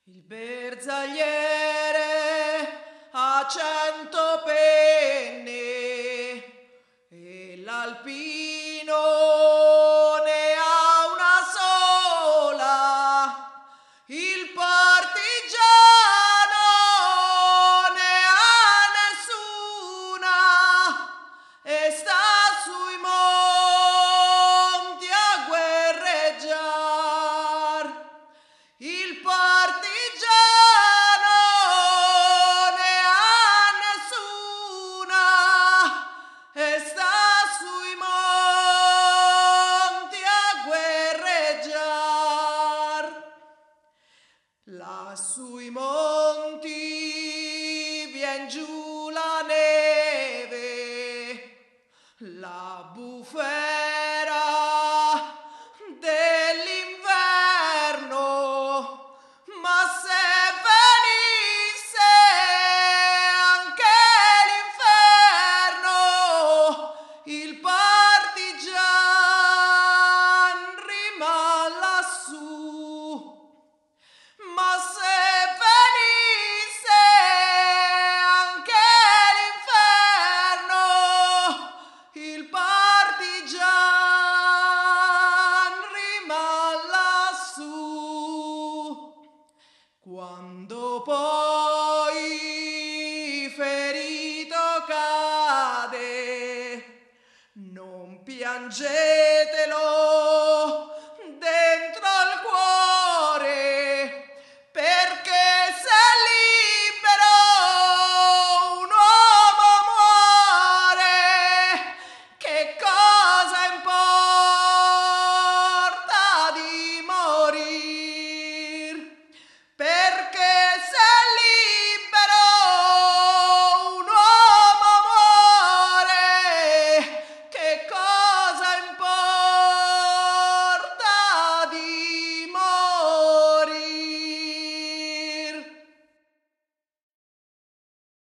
Il bersagliere ha 100 penne e l'alpino ne ha una sola. Il partigiano ne ha nessuna e sta sui monti a guerreggiar. Il partigiano ne ha nessuna e sta sui monti a guerreggiar. Là sui monti vien giù la neve, la bufera dell'inverno, ma se venisse anche l'inferno, il partigian rimane lassù. Ma se venisse anche l'inferno, il partigian rimane lassù. Quando poi ferito cade, non piangetelo,